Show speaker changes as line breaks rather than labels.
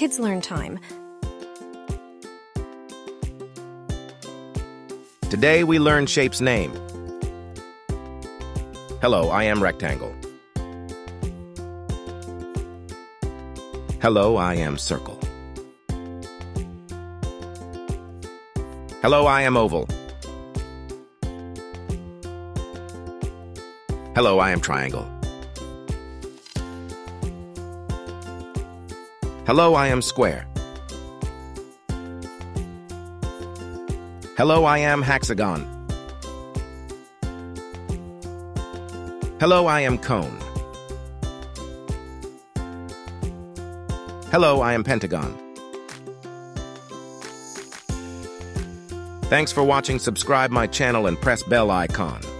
Kids Learn Time.
Today we learn shape's name. Hello, I am rectangle. Hello, I am circle. Hello, I am oval. Hello, I am triangle. Hello, I am square. Hello, I am hexagon. Hello, I am cone. Hello, I am pentagon. Thanks for watching. Subscribe my channel and press bell icon.